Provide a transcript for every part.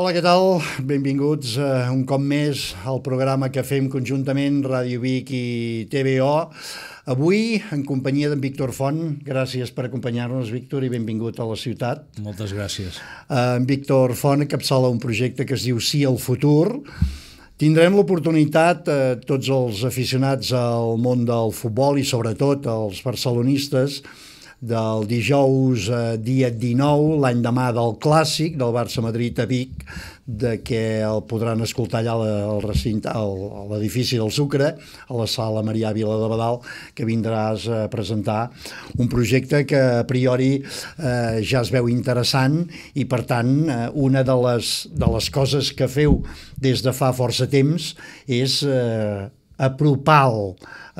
Hola, què tal? Benvinguts un cop més al programa que fem conjuntament Ràdio Vic i TVO. Avui, en companyia d'en Víctor Font. Gràcies per acompanyar-nos, Víctor, i benvingut a la ciutat. Moltes gràcies. En Víctor Font encapçala un projecte que es diu Sí al futur. Tindrem l'oportunitat, tots els aficionats al món del futbol i sobretot els barcelonistes, del dijous dia 19, l'any demà del Clàssic, del Barça-Madrid a Vic, que el podran escoltar allà al recinte, a l'edifici del Sucre, a la sala Marià Vila de Badal, que vindràs a presentar un projecte que a priori ja es veu interessant i, per tant, una de les coses que feu des de fa força temps és apropar-lo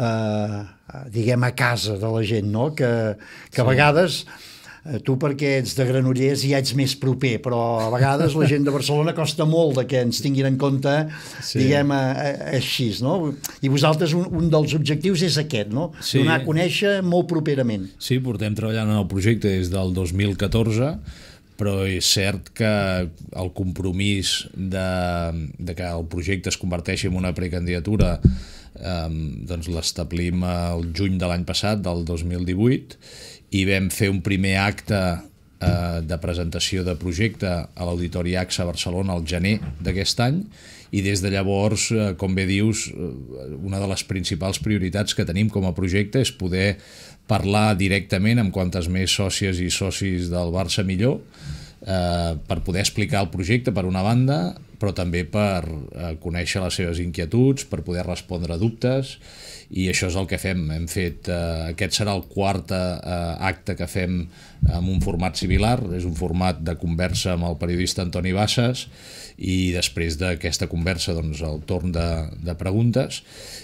diguem a casa de la gent, no? Que a vegades tu perquè ets de Granollers ja ets més proper, però a vegades la gent de Barcelona costa molt de que ens tinguin en compte, diguem, així, no? I vosaltres un dels objectius és aquest, no? Donar a conèixer molt properament. Sí, portem treballant en el projecte des del 2014, però és cert que el compromís de que el projecte es converteixi en una precandidatura doncs l'establim el juny de l'any passat, del 2018, i vam fer un primer acte de presentació de projecte a l'Auditori AXA a Barcelona al gener d'aquest any, i des de llavors, com bé dius, una de les principals prioritats que tenim com a projecte és poder parlar directament amb quantes més sòcies i socis del Barça millor, per poder explicar el projecte per una banda, però també per conèixer les seves inquietuds, per poder respondre a dubtes, i això és el que fem. Hem fet, aquest serà el quart acte que fem en un format similar, és un format de conversa amb el periodista Antoni Bassas, i després d'aquesta conversa doncs, el torn de preguntes,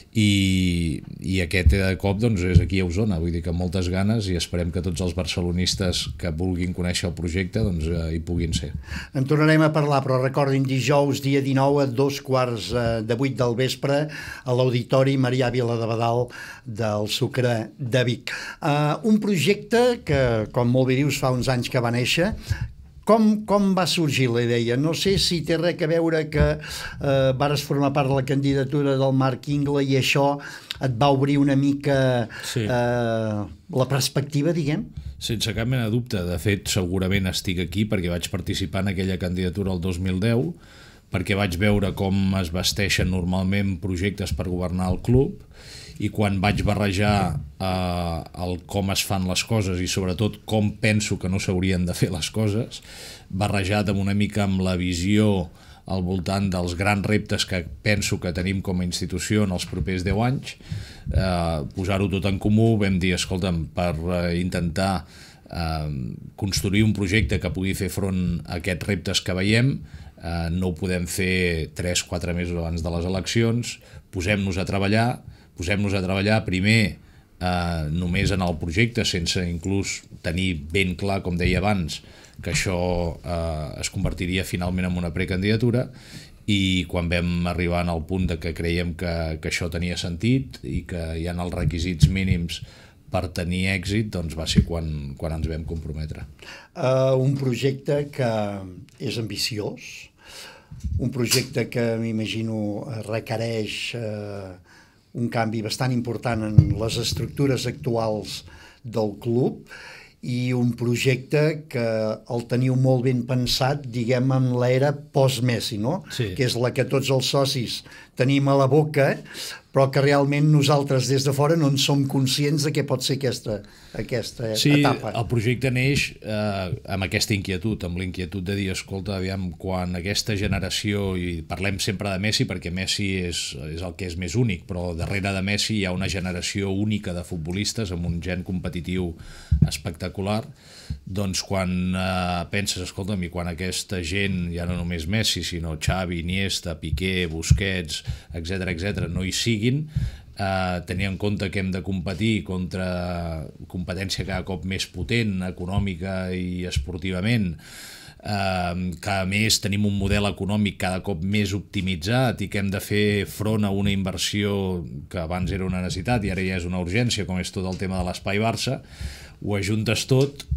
i aquest cop doncs, és aquí a Osona, vull dir que amb moltes ganes, i esperem que tots els barcelonistes que vulguin conèixer el projecte doncs, hi puguin ser. En tornarem a parlar, però recordin, dijous dia 19 a 7:15 del vespre a l'Auditori Marià Vila de Badal del Sucre de Vic. Un projecte que, com molt bé dius, fa uns anys que va néixer. Com va sorgir la idea? No sé si té res a veure que vares formar part de la candidatura del Marc Ingle i això et va obrir una mica la perspectiva, diguem? Sense cap mena de dubte. De fet, segurament estic aquí perquè vaig participar en aquella candidatura el 2010, perquè vaig veure com es vesteixen normalment projectes per governar el club, i quan vaig barrejar com es fan les coses i sobretot com penso que no s'haurien de fer les coses, barrejat amb una mica amb la visió al voltant dels grans reptes que penso que tenim com a institució en els propers 10 anys, posar-ho tot en comú, vam dir, escolta'm, per intentar construir un projecte que pugui fer front a aquests reptes que veiem, no ho podem fer 3-4 mesos abans de les eleccions, posem-nos a treballar primer només en el projecte, sense inclús tenir ben clar, com deia abans, que això es convertiria finalment en una precandidatura, i quan vam arribar al punt de que creiem que això tenia sentit i que hi ha els requisits mínims per tenir èxit, doncs va ser quan ens vam comprometre. Un projecte que és ambiciós, un projecte que m'imagino requereix un canvi bastant important en les estructures actuals del club, i un projecte que el teniu molt ben pensat, diguem, en l'era post-Messi, no? Sí. Que és la que tots els socis tenim a la boca, però que realment nosaltres des de fora no en som conscients de què pot ser aquesta etapa. Sí, el projecte neix amb aquesta inquietud, amb l'inquietud de dir, escolta, aviam, quan aquesta generació, i parlem sempre de Messi perquè Messi és el que és més únic, però darrere de Messi hi ha una generació única de futbolistes amb un gen competitiu espectacular, doncs quan penses, escolta'm, i quan aquesta gent, ja no només Messi, sinó Xavi, Iniesta, Piqué, Busquets, etc., no hi siguin, tenir en compte que hem de competir contra competència cada cop més potent, econòmica i esportivament, que a més tenim un model econòmic cada cop més optimitzat i que hem de fer front a una inversió que abans era una necessitat i ara ja és una urgència, com és tot el tema de l'Espai Barça, ho ajuntes tot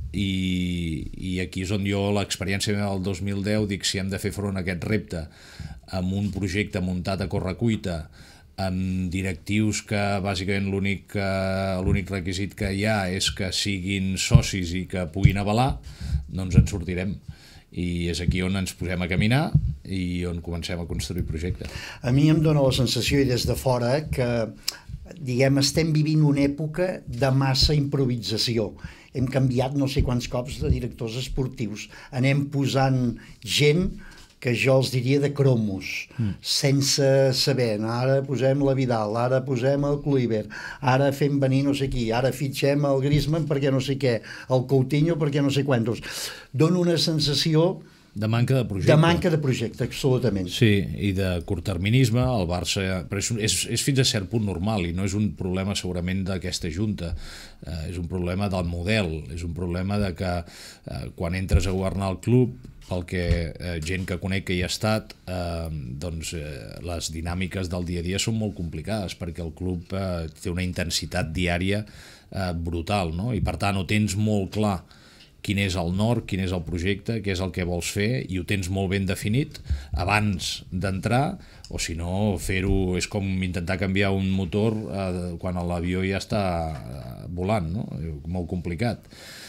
i aquí és on jo, l'experiència meva del 2010, dic, si hem de fer front a aquest repte amb un projecte muntat a correcuita, amb directius que bàsicament l'únic requisit que hi ha és que siguin socis i que puguin avalar, doncs en sortirem. I és aquí on ens posem a caminar i on comencem a construir projectes. A mi em dóna la sensació, i des de fora, que diguem, estem vivint una època de massa improvisació. Hem canviat no sé quants cops de directors esportius. Anem posant gent que jo els diria de cromos, sense saber. Ara posem la Vidal, ara posem el Kluivert, ara fem venir no sé qui, ara fitxem el Griezmann perquè no sé què, el Coutinho perquè no sé quantos. Dona una sensació de manca de projecte. De manca de projecte, absolutament. Sí, i de curtterminisme. El Barça, però és fins a cert punt normal i no és un problema segurament d'aquesta junta, és un problema del model, és un problema de que quan entres a governar el club, pel que gent que conec que hi ha estat, doncs les dinàmiques del dia a dia són molt complicades perquè el club té una intensitat diària brutal, no? I per tant ho tens molt clar quin és el nord, quin és el projecte, què és el que vols fer, i ho tens molt ben definit abans d'entrar, o si no, fer-ho és com intentar canviar un motor quan l'avió ja està volant, no? Molt complicat.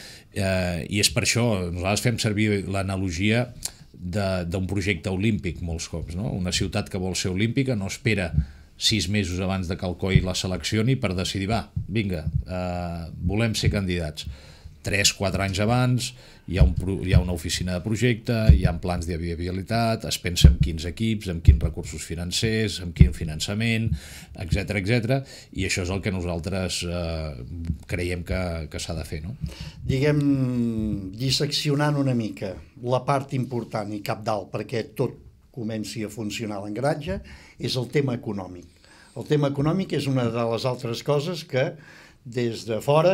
I és per això, nosaltres fem servir l'analogia d'un projecte olímpic molts cops, no? Una ciutat que vol ser olímpica no espera 6 mesos abans de que el COI la seleccioni per decidir, va, vinga, volem ser candidats. 3-4 anys abans hi ha una oficina de projecte, hi ha plans de viabilitat, es pensa en quins equips, en quins recursos financers, en quin finançament, etc. I això és el que nosaltres creiem que s'ha de fer, no? Diguem, disseccionant una mica la part important i cabdal perquè tot comenci a funcionar a l'engranatge és el tema econòmic. El tema econòmic és una de les altres coses que des de fora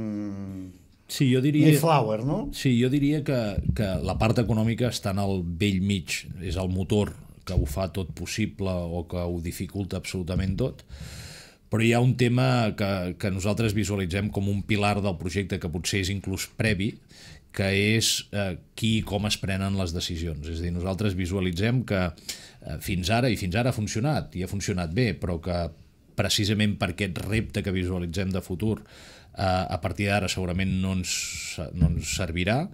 sí, jo diria, Mayflower, no? Sí, jo diria que la part econòmica està en el vell mig, és el motor que ho fa tot possible o que ho dificulta absolutament tot, però hi ha un tema que nosaltres visualitzem com un pilar del projecte que potser és inclús previ, que és qui i com es prenen les decisions. És a dir, nosaltres visualitzem que fins ara ha funcionat, i ha funcionat bé, però que precisament per aquest repte que visualitzem de futur a partir d'ara segurament no ens servirà.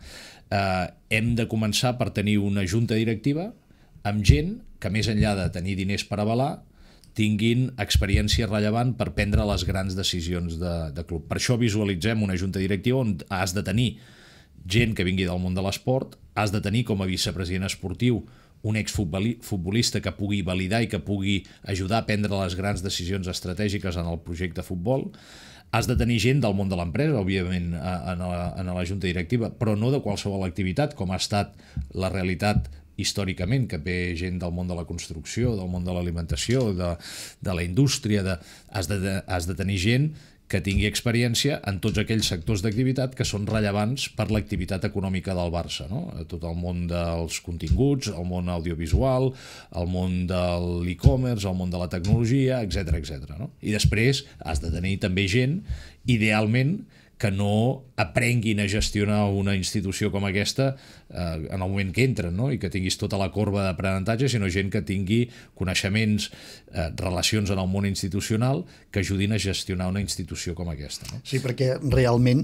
Hem de començar per tenir una junta directiva amb gent que, més enllà de tenir diners per avalar, tinguin experiència rellevant per prendre les grans decisions de club. Per això visualitzem una junta directiva on has de tenir gent que vingui del món de l'esport, has de tenir com a vicepresident esportiu un exfutbolista que pugui validar i que pugui ajudar a prendre les grans decisions estratègiques en el projecte futbol. Has de tenir gent del món de l'empresa, òbviament, en la junta directiva, però no de qualsevol activitat, com ha estat la realitat històricament, que ve gent del món de la construcció, del món de l'alimentació, de la indústria. Has de tenir gent que tingui experiència en tots aquells sectors d'activitat que són rellevants per l'activitat econòmica del Barça, no? Tot el món dels continguts, el món audiovisual, el món de l'e-commerce, el món de la tecnologia, etc. No? I després has de tenir també gent, idealment, que no aprenguin a gestionar una institució com aquesta en el moment que entren, no? I que tinguis tota la corba d'aprenentatge, sinó gent que tingui coneixements, relacions en el món institucional que ajudin a gestionar una institució com aquesta. No? Sí, perquè realment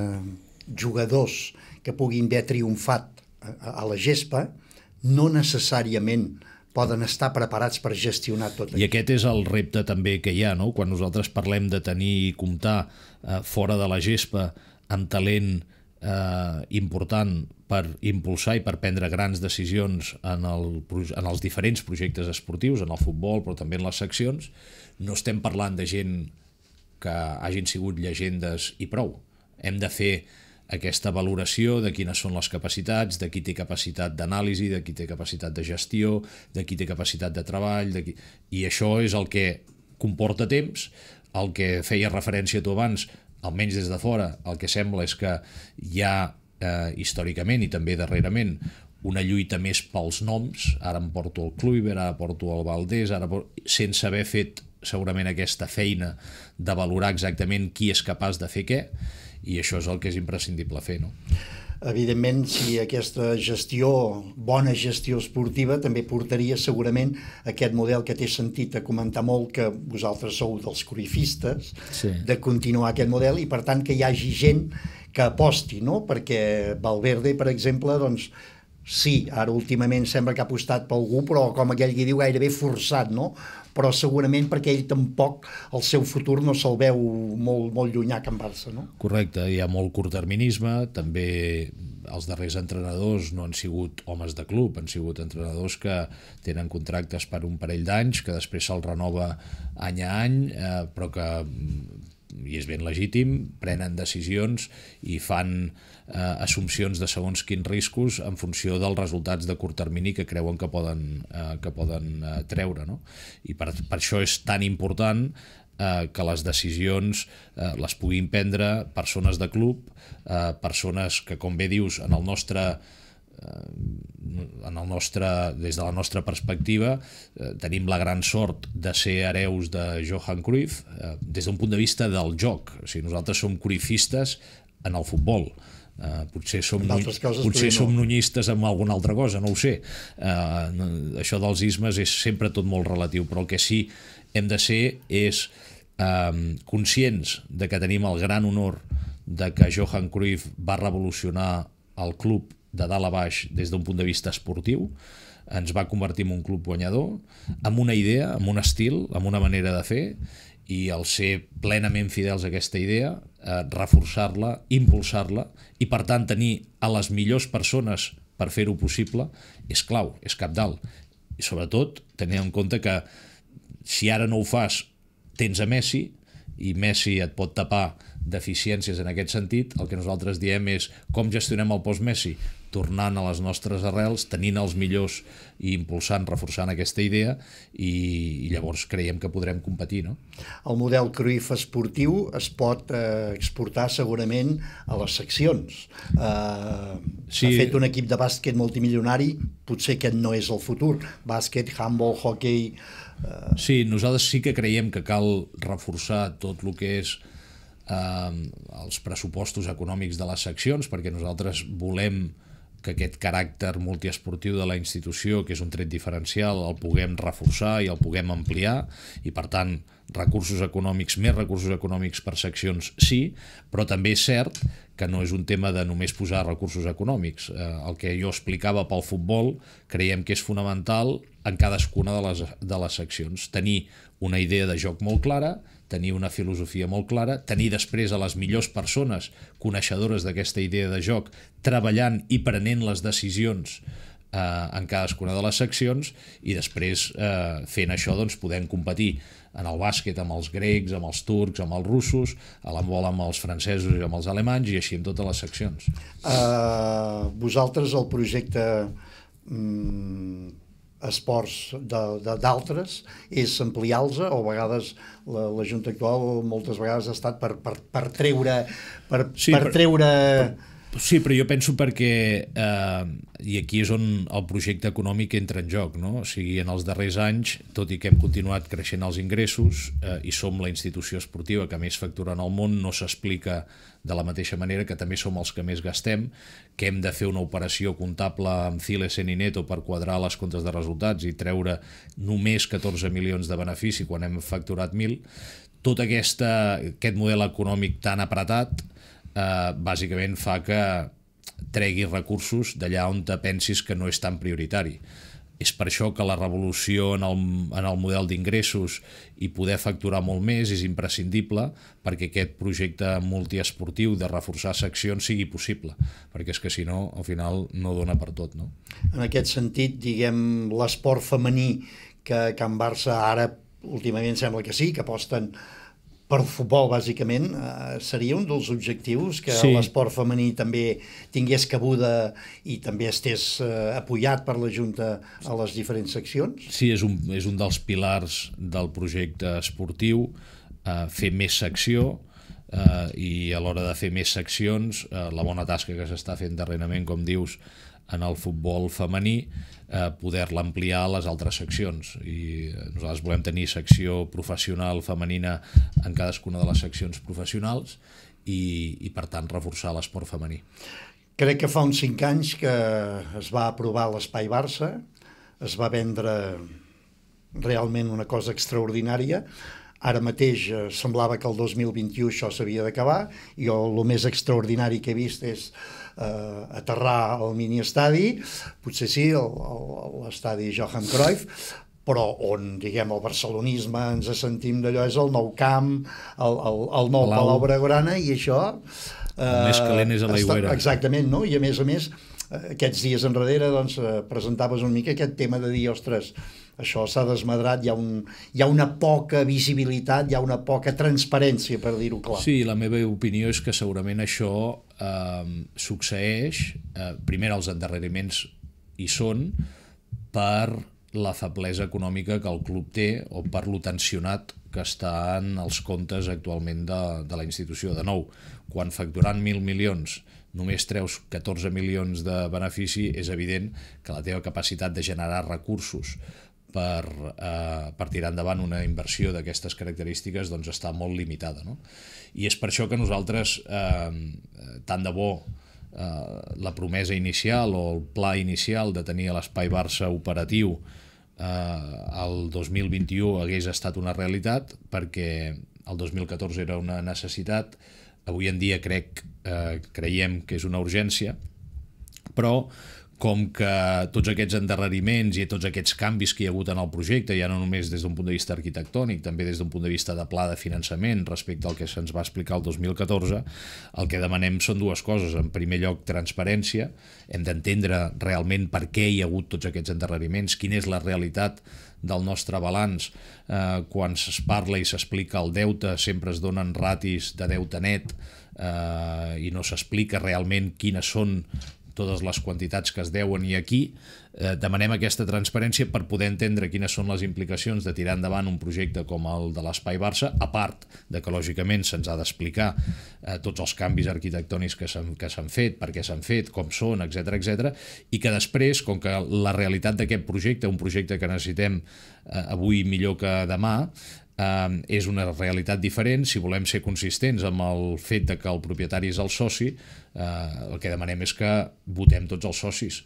jugadors que puguin haver triomfat a la gespa no necessàriament poden estar preparats per gestionar tot això. I aquest és el repte també que hi ha, no? Quan nosaltres parlem de tenir i comptar fora de la gespa amb talent important per impulsar i per prendre grans decisions en els diferents projectes esportius, en el futbol, però també en les seccions, no estem parlant de gent que hagin sigut llegendes i prou. Hem de fer aquesta valoració de quines són les capacitats, de qui té capacitat d'anàlisi, de qui té capacitat de gestió, de qui té capacitat de treball, i això és el que comporta temps. El que feia referència tu abans, almenys des de fora, el que sembla és que hi ha històricament i també darrerament una lluita més pels noms, ara em porto el Kluivert, ara porto el Valdés, sense haver fet segurament aquesta feina de valorar exactament qui és capaç de fer què, i això és el que és imprescindible fer, no? Evidentment, si aquesta gestió, bona gestió esportiva, també portaria segurament aquest model que té sentit a comentar molt, que vosaltres sou dels corifistes, sí, de continuar aquest model, i per tant que hi hagi gent que aposti, no? Perquè Valverde, per exemple, doncs, sí, ara últimament sembla que ha apostat per algú, però com aquell que diu gairebé forçat, no? Però segurament perquè ell tampoc el seu futur no se'l veu molt llunyà Can Barça, no? Correcte, hi ha molt curtterminisme, també els darrers entrenadors no han sigut homes de club, han sigut entrenadors que tenen contractes per un parell d'anys, que després se'l renova any a any, però que, i és ben legítim, prenen decisions i fan assumpcions de segons quins riscos en funció dels resultats de curt termini que creuen que poden treure, no? I per això és tan important que les decisions les puguin prendre persones de club, persones que, com bé dius, des de la nostra perspectiva tenim la gran sort de ser hereus de Johan Cruyff des d'un punt de vista del joc. O sigui, nosaltres som cruyffistes en el futbol. Potser som nunyistes amb alguna altra cosa, no ho sé. Això dels ismes és sempre tot molt relatiu, però el que sí hem de ser és conscients de que tenim el gran honor de que Johan Cruyff va revolucionar el club de dalt a baix des d'un punt de vista esportiu, ens va convertir en un club guanyador, amb una idea, amb un estil, amb una manera de fer, i al ser plenament fidels a aquesta idea, reforçar-la, impulsar-la, i per tant tenir a les millors persones per fer-ho possible és clau, és cabdal. I sobretot tenir en compte que si ara no ho fas, tens a Messi, i Messi et pot tapar deficiències en aquest sentit. El que nosaltres diem és com gestionem el post-Messi, tornant a les nostres arrels, tenint els millors i impulsant, reforçant aquesta idea, i llavors creiem que podrem competir, no? El model Cruyff esportiu es pot exportar segurament a les seccions. Sí. Ha fet un equip de bàsquet multimilionari, potser aquest no és el futur. Bàsquet, handball, hockey... Sí, nosaltres sí que creiem que cal reforçar tot el que és els pressupostos econòmics de les seccions, perquè nosaltres volem que aquest caràcter multiesportiu de la institució, que és un tret diferencial, el puguem reforçar i el puguem ampliar, i per tant recursos econòmics, més recursos econòmics per seccions sí, però també és cert que no és un tema de només posar recursos econòmics. El que jo explicava pel futbol creiem que és fonamental en cadascuna de les seccions. Tenir una idea de joc molt clara, tenir una filosofia molt clara, tenir després a les millors persones coneixedores d'aquesta idea de joc treballant i prenent les decisions en cadascuna de les seccions, i després fent això doncs podem competir en el bàsquet amb els grecs, amb els turcs, amb els russos, a l'handbol amb els francesos i amb els alemanys, i així en totes les seccions. Vosaltres el projecte esports d'altres és ampliar-los, o a vegades la Junta actual moltes vegades ha estat per treure... Sí, però jo penso perquè, i aquí és on el projecte econòmic entra en joc, no? O sigui, en els darrers anys, tot i que hem continuat creixent els ingressos i som la institució esportiva que més factura en el món, no s'explica de la mateixa manera que també som els que més gastem, que hem de fer una operació comptable amb Cilesen i Neto per quadrar les comptes de resultats i treure només 14 milions de benefici quan hem facturat 1.000. Tot aquest model econòmic tan apretat bàsicament fa que tregui recursos d'allà on te pensis que no és tan prioritari. És per això que la revolució en el model d'ingressos i poder facturar molt més és imprescindible, perquè aquest projecte multiesportiu de reforçar seccions sigui possible, perquè és que si no, al final no dona per tot, no? En aquest sentit, diguem, l'esport femení que Can Barça ara últimament sembla que sí, que aposten per futbol, bàsicament, seria un dels objectius, que sí, l'esport femení també tingués cabuda i també estés apoyat per la Junta a les diferents seccions? Sí, és un dels pilars del projecte esportiu, fer més secció, i a l'hora de fer més seccions, la bona tasca que s'està fent darrerament, com dius, en el futbol femení, poder-la ampliar a les altres seccions. I nosaltres volem tenir secció professional femenina en cadascuna de les seccions professionals i per tant, reforçar l'esport femení. Crec que fa uns 5 anys que es va aprovar l'Espai Barça, es va vendre realment una cosa extraordinària. Ara mateix semblava que el 2021 això s'havia d'acabar, i el més extraordinari que he vist és aterrar al miniestadi, potser sí, l'estadi Johan Cruyff, però on, diguem, el barcelonisme ens sentim d'allò, és el Nou Camp, el nou Palau Blaugrana, i això... El més calent és a l'Aigüera. Exactament, no? I a més, aquests dies enrere doncs, presentaves una mica aquest tema de dir, ostres, això s'ha desmadrat, hi ha una poca visibilitat, hi ha una poca transparència, per dir-ho clar. Sí, la meva opinió és que segurament això succeeix, primer els endarreriments hi són, per la feblesa econòmica que el club té o per lo tensionat que estan els comptes actualment de la institució. De nou, quan facturant 1.000 milions només treus 14 milions de benefici, és evident que la teva capacitat de generar recursos per tirar endavant una inversió d'aquestes característiques doncs està molt limitada, no? I és per això que nosaltres, tant de bo la promesa inicial o el pla inicial de tenir l'Espai Barça operatiu el 2021 hagués estat una realitat, perquè el 2014 era una necessitat, avui en dia creiem que és una urgència, però com que tots aquests endarreriments i tots aquests canvis que hi ha hagut en el projecte, ja no només des d'un punt de vista arquitectònic, també des d'un punt de vista de pla de finançament respecte al que se'ns va explicar el 2014, el que demanem són dues coses. En primer lloc, transparència. Hem d'entendre realment per què hi ha hagut tots aquests endarreriments, quina és la realitat del nostre balanç. Quan es parla i s'explica el deute, sempre es donen ratis de deute net i no s'explica realment quines són totes les quantitats que es deuen, i aquí demanem aquesta transparència per poder entendre quines són les implicacions de tirar endavant un projecte com el de l'Espai Barça, a part de que lògicament se'ns ha d'explicar tots els canvis arquitectònics que s'han fet, per què s'han fet, com són, etc, i que després, com que la realitat d'aquest projecte, un projecte que necessitem avui millor que demà, és una realitat diferent. Si volem ser consistents amb el fet de que el propietari és el soci, el que demanem és que votem tots els socis,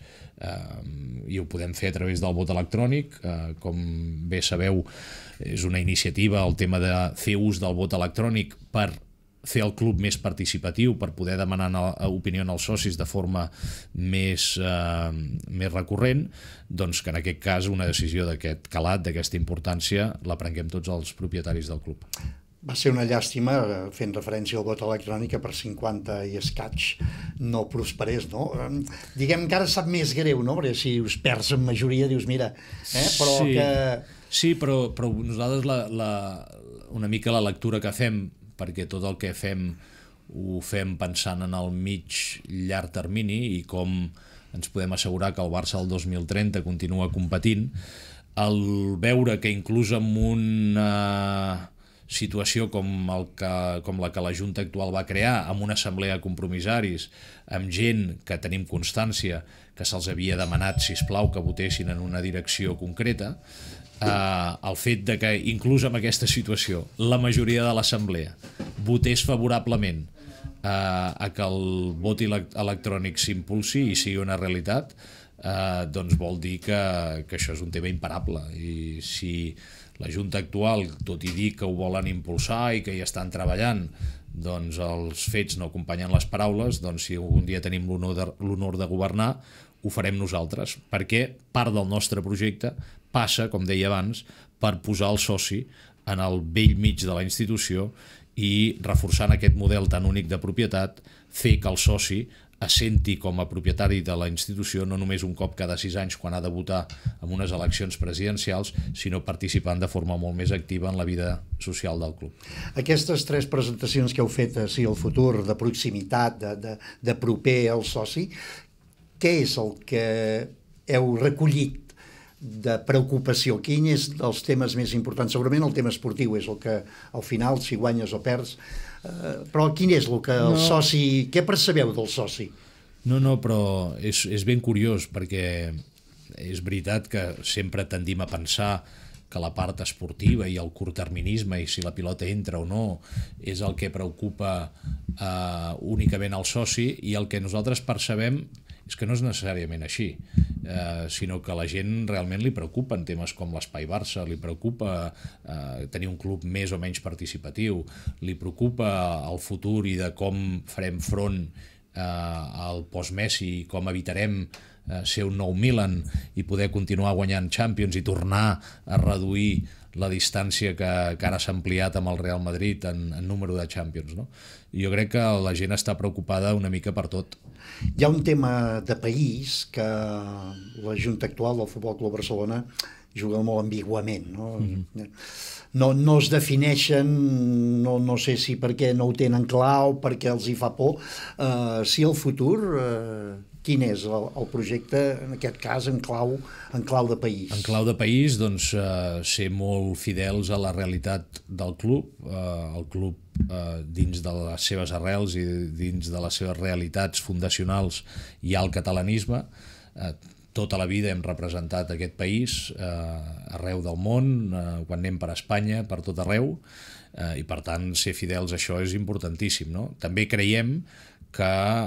i ho podem fer a través del vot electrònic. Com bé sabeu, és una iniciativa el tema de fer ús del vot electrònic per fer el club més participatiu, per poder demanar opinió als socis de forma més recurrent, doncs que en aquest cas una decisió d'aquest calat, d'aquesta importància, la prenguem tots els propietaris del club. Va ser una llàstima, fent referència al vot electrònic, que per 50 i escaig no prosperés, no? Diguem que ara sap més greu, no? Perquè si us perds en majoria, dius, mira, però sí, que... Sí, però nosaltres una mica la lectura que fem, perquè tot el que fem ho fem pensant en el llarg termini i com ens podem assegurar que el Barça el 2030 continua competint, el veure que inclús en una situació com la que la Junta actual va crear, amb una assemblea de compromissaris, amb gent que tenim constància que se'ls havia demanat, sisplau, que votessin en una direcció concreta, el fet de que inclús en aquesta situació la majoria de l'assemblea votés favorablement a que el vot electrònic s'impulsi i sigui una realitat, doncs vol dir que això és un tema imparable. I si la Junta actual, tot i dir que ho volen impulsar i que hi estan treballant, doncs els fets no acompanyen les paraules, doncs si algun dia tenim l'honor de governar, ho farem nosaltres, perquè part del nostre projecte passa, com deia abans, per posar el soci en el bell mig de la institució i, reforçant aquest model tan únic de propietat, fer que el soci es senti com a propietari de la institució no només un cop cada 6 anys quan ha de votar en unes eleccions presidencials, sinó participant de forma molt més activa en la vida social del club. Aquestes 3 presentacions que heu fet, sí, el futur, de proximitat, de proper al soci, què és el que heu recollit de preocupació? Quin és els temes més importants? Segurament el tema esportiu és el que al final, si guanyes o perds, però quin és el que el soci... Què percebeu del soci? No, però és ben curiós, perquè és veritat que sempre tendim a pensar que la part esportiva i el curtterminisme i si la pilota entra o no és el que preocupa únicament al soci, i el que nosaltres percebem és que no és necessàriament així, sinó que a la gent realment li preocupen temes com l'Espai Barça, li preocupa tenir un club més o menys participatiu, li preocupa el futur i de com farem front al post-Messi, com evitarem ser un nou Milan i poder continuar guanyant Champions i tornar a reduir la distància que ara s'ha ampliat amb el Real Madrid en número de Champions, no? Jo crec que la gent està preocupada una mica per tot. Hi ha un tema de país que la Junta actual del Futbol Club Barcelona juga molt ambiguament, no? No es defineixen, no sé si perquè no ho tenen clar o perquè els hi fa por. Si el futur, quin és el projecte, en aquest cas, en clau de país? En clau de país, doncs, ser molt fidels a la realitat del club. El club, dins de les seves arrels i dins de les seves realitats fundacionals, hi ha el catalanisme. Tota la vida hem representat aquest país arreu del món, quan anem per Espanya, per tot arreu, i per tant ser fidels a això és importantíssim, no? També creiem que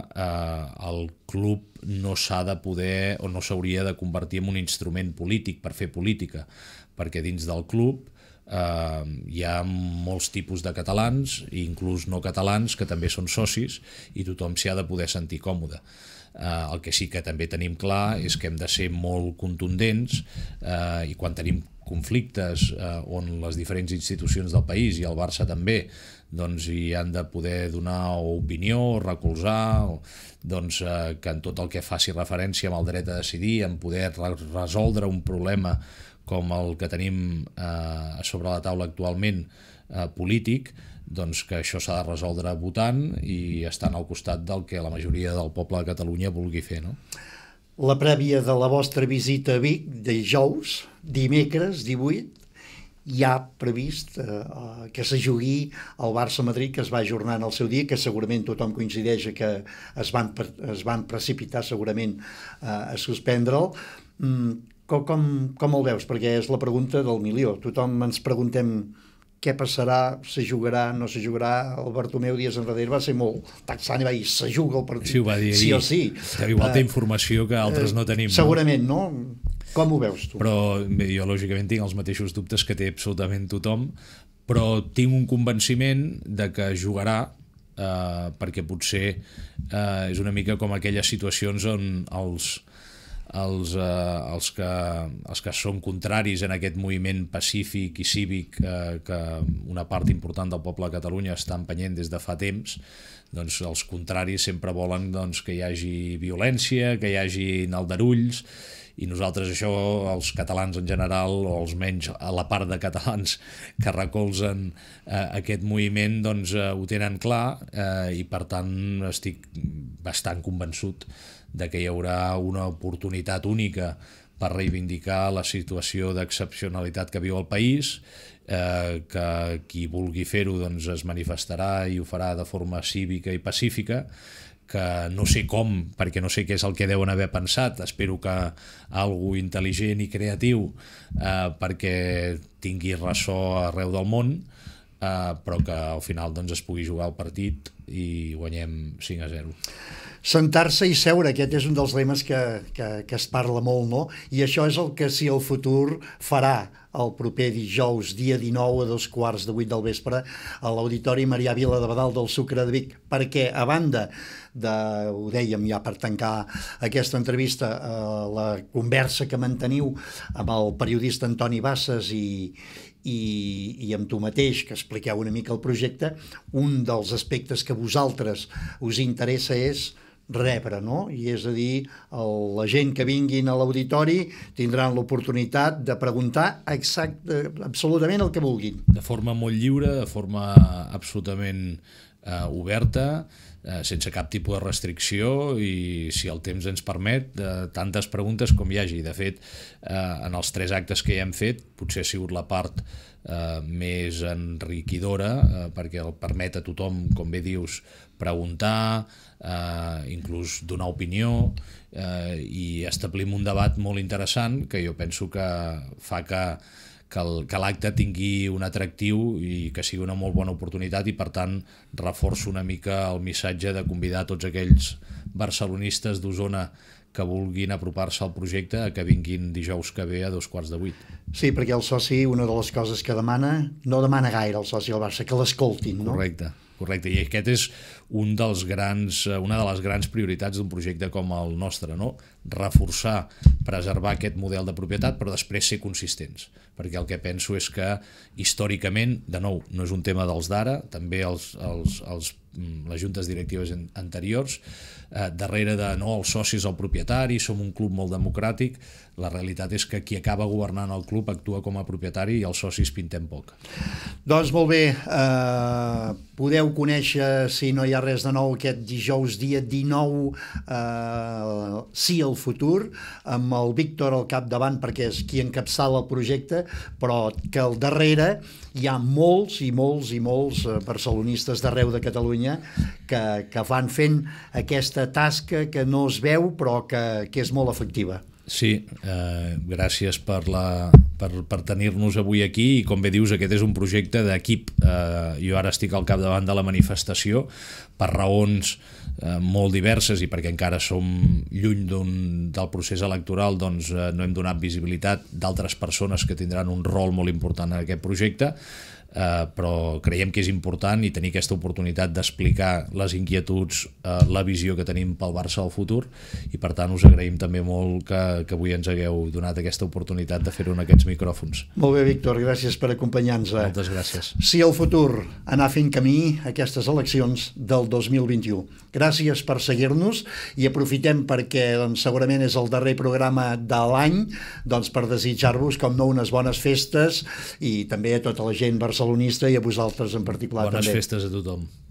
el club no s'ha de poder o no s'hauria de convertir en un instrument polític per fer política, perquè dins del club hi ha molts tipus de catalans i inclús no catalans que també són socis i tothom s'hi ha de poder sentir còmode. El que sí que també tenim clar és que hem de ser molt contundents i quan tenim conflictes on les diferents institucions del país i el Barça també doncs hi han de poder donar opinió, recolzar, doncs que en tot el que faci referència amb el dret a decidir, en poder resoldre un problema com el que tenim sobre la taula actualment polític, doncs que això s'ha de resoldre votant i estant al costat del que la majoria del poble de Catalunya vulgui fer, no? La prèvia de la vostra visita a Vic, dijous, dimecres 18, hi ha previst que se jugui el Barça-Madrid, que es va ajornar en el seu dia, que segurament tothom coincideix que es van precipitar segurament a suspendre'l. Com el veus? Perquè és la pregunta del milió. Tothom ens preguntem què passarà, se jugarà, no se jugarà. El Bartomeu dies enrere va ser molt taxant i va dir, se juga el partit, sí, ho va dir sí o sí. Igual té informació que altres no tenim. Segurament, no? Com ho veus tu? Però jo lògicament tinc els mateixos dubtes que té absolutament tothom, però tinc un convenciment de que jugarà perquè potser és una mica com aquelles situacions on els que són contraris en aquest moviment pacífic i cívic que una part important del poble de Catalunya està empenyent des de fa temps, doncs els contraris sempre volen que hi hagi violència, que hi hagi aldarulls, i nosaltres això, els catalans en general, o almenys a la part de catalans que recolzen aquest moviment, doncs ho tenen clar i per tant estic bastant convençut de que hi haurà una oportunitat única per reivindicar la situació d'excepcionalitat que viu el país, que qui vulgui fer-ho doncs es manifestarà i ho farà de forma cívica i pacífica, que no sé com, perquè no sé què és el que deuen haver pensat, espero que algo intel·ligent i creatiu perquè tingui ressò arreu del món, però que al final doncs, es pugui jugar el partit i guanyem 5-0. Sentar-se i seure, aquest és un dels lemes que es parla molt, no? I això és el que si el futur farà el proper dijous, dia 19 a 7:15 del vespre, a l'Auditori Marià Vila de Badal del Sucre de Vic, perquè a banda de, ho dèiem ja per tancar aquesta entrevista, la conversa que manteniu amb el periodista Antoni Bassas i amb tu mateix, que expliqueu una mica el projecte, un dels aspectes que a vosaltres us interessa és rebre, no? I és a dir, la gent que vinguin a l'auditori tindran l'oportunitat de preguntar absolutament el que vulguin. De forma molt lliure, de forma absolutament oberta, sense cap tipus de restricció, i si el temps ens permet, tantes preguntes com hi hagi. De fet, en els 3 actes que ja hem fet, potser ha sigut la part més enriquidora, perquè el permet a tothom, com bé dius, preguntar, inclús donar opinió, i establim un debat molt interessant que jo penso que fa que l'acte tingui un atractiu i que sigui una molt bona oportunitat, i per tant reforço una mica el missatge de convidar tots aquells barcelonistes d'Osona que vulguin apropar-se al projecte a que vinguin dijous que ve a 7:15. Sí, perquè el soci, una de les coses que demana, no demana gaire el soci del Barça, que l'escoltin, no? Correcte, i aquest és una de les grans prioritats d'un projecte com el nostre, no? Reforçar, preservar aquest model de propietat, però després ser consistents, perquè el que penso és que històricament, de nou, no és un tema dels d'ara, també les juntes directives anteriors, darrere de no, els socis, el propietari, som un club molt democràtic, la realitat és que qui acaba governant el club actua com a propietari i els socis pintem poc. Doncs molt bé, podeu conèixer, si no hi ha res de nou, aquest dijous dia 19, Sí al futur, amb el Víctor al capdavant, perquè és qui encapçala el projecte, però que al darrere hi ha molts i molts i molts barcelonistes d'arreu de Catalunya que van fent aquesta tasca que no es veu però que és molt efectiva. Sí, gràcies per tenir-nos avui aquí, i com bé dius, aquest és un projecte d'equip. Jo ara estic al capdavant de la manifestació per raons molt diverses, i perquè encara som lluny del procés electoral, doncs no hem donat visibilitat d'altres persones que tindran un rol molt important en aquest projecte, però creiem que és important i tenir aquesta oportunitat d'explicar les inquietuds, la visió que tenim pel Barça al futur, i per tant us agraïm també molt que avui ens hagueu donat aquesta oportunitat de fer-ho en aquests micròfons. Molt bé, Víctor, gràcies per acompanyar-nos. Moltes gràcies. Sí al futur, anar fent camí a aquestes eleccions del 2021. Gràcies per seguir-nos, i aprofitem perquè segurament és el darrer programa de l'any, per desitjar-vos, com no, unes bones festes, i també a tota la gent barcelonista i a vosaltres en particular. Bones festes a tothom.